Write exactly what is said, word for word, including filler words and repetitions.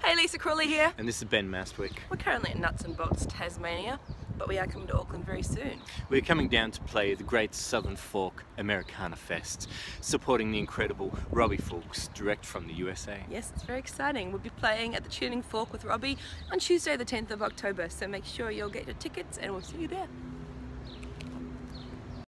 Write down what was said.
Hey, Lisa Crawley here. And this is Ben Mastwyk. We're currently in Nuts and Bolts, Tasmania, but we are coming to Auckland very soon. We're coming down to play the Great Southern Folk Americana Fest, supporting the incredible Robbie Fulks, direct from the U S A. Yes, it's very exciting. We'll be playing at the Tuning Fork with Robbie on Tuesday the tenth of October, so make sure you'll get your tickets and we'll see you there.